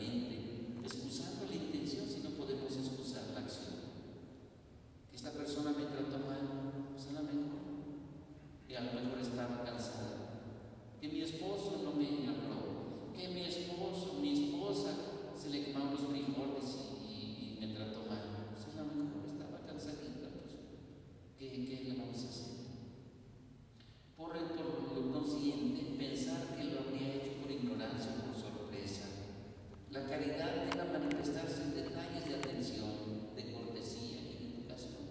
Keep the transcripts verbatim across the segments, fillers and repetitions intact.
inmediatamente, excusando la intención si no podemos excusar la acción. Que esta persona me trató mal, pues a lo mejor, y a lo mejor estaba cansada. Que mi esposo no me habló, que mi esposo, mi esposa se le quemaron los frijoles y, y, y me trató mal. Pues a lo mejor estaba cansadita, pues, ¿qué, qué le vamos a hacer? Por, el, por lo consiguiente, pensar que lo habría hecho por ignorancia o por sorpresa. La caridad debe manifestarse en detalles de atención, de cortesía y de educación.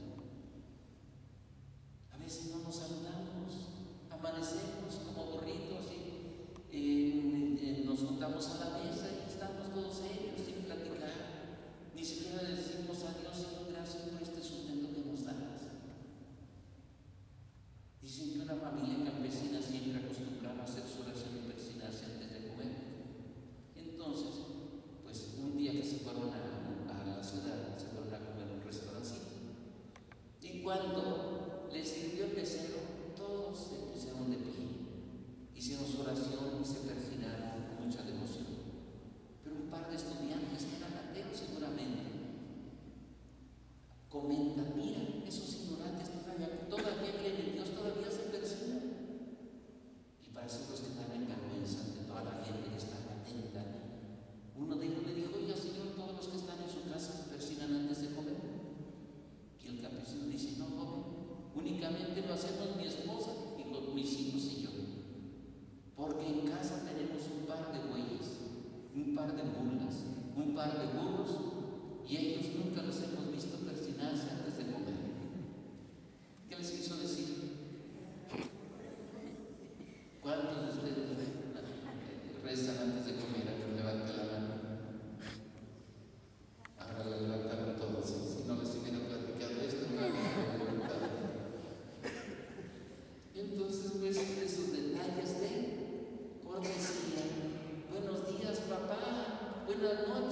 A veces no nos saludamos, amanecemos como burritos y eh, eh, nos juntamos a la mesa y estamos todos ellos sin platicar. Ni siquiera le decimos a Dios, Señor, gracias por este sustento que nos das. Dicen que una familia campesina siempre acostumbraba a hacer su oración y persinarse antes de comer. Entonces, pues un día que se fueron a, a la ciudad, se fueron a comer en un restaurancito. Y cuando les sirvió el mesero, todos se pusieron de pie, hicieron su oración y se persinaron con mucha devoción. Pero un par de estudiantes, que eran ateos seguramente, comentan: mira, esos ignorantes todavía, todavía creen en Dios, todavía se persignan. Y parece que los que daban vergüenza de toda la gente que estaba atenta. Uno de ellos le dijo: oiga, Señor, todos los que están en su casa se persignan antes de comer. Y el campesino dice: no, joven, únicamente lo hacemos mi esposa y con mis hijos y yo. Porque en casa tenemos un par de bueyes, un par de mulas, un par de burros, y ellos nunca los hemos visto persinarse antes de comer. ¿Qué les quiso decir? ¿Cuántos de ustedes rezan antes de comer? A ver, levante la mano. Ahora la levantaron todos. Si no les hubiera platicado esto, no la hubiera levantado. Y entonces, pues, esos detalles de cortesía. Buenos días, papá. Buenas noches.